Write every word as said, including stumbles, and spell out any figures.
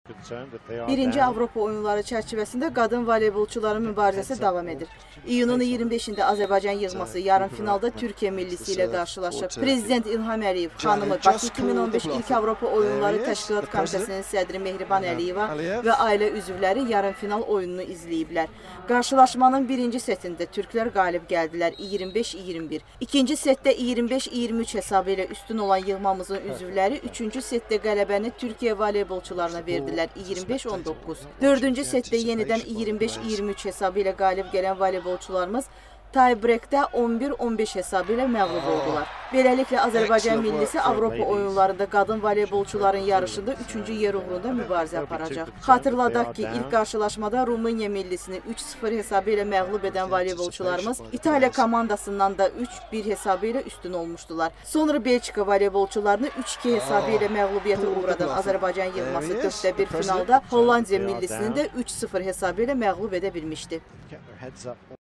Birinci Avropa oyunları çərçivəsində qadın voleybolçuların mübarizəsi davam edir. İyunun iyirmi beşində Azərbaycan yığması yarım finalda Türkiyə millisi ilə qarşılaşıb. Prezident İlham Əliyev xanımı Bakı iki min on beş İlk Avropa Oyunları Təşkilat Komitəsinin sədri Mehriban Əliyeva və ailə üzvləri yarım final oyununu izləyiblər. Qarşılaşmanın birinci setində türklər qalib gəldilər iyirmi beş iyirmi bir. İkinci setdə iyirmi beş iyirmi üç hesabı ilə üstün olan yığmamızın üzvləri üçüncü setdə qələbəni Türkiyə voleybolçularına verdilər iyirmi beş on doqquz. Dördüncü setdə yenidən iyirmi beş iyirmi üç hesabı ilə qalib gələn voleybolçularımız tie-breakdə on bir on beş hesabı ilə məğlub oldular. Beləliklə Azərbaycan millisi Avropa oyunlarında qadın voleybolçuların yarışında üçüncü yer uğrunda mübarizə aparacaq. Xatırladaq ki, ilk qarşılaşmada Rumıniya millisini üç sıfır hesabı ilə məğlub edən voleybolçularımız İtaliya komandasından da üç bir hesabı ilə üstün olmuşdular. Sonra Belçika voleybolçularını üç iki hesabı ilə məğlubiyyətə uğradan Azərbaycan yığması dörddə bir finalda Hollandiya millisini də üç sıfır hesabı ilə məğlub edə bilmişdi.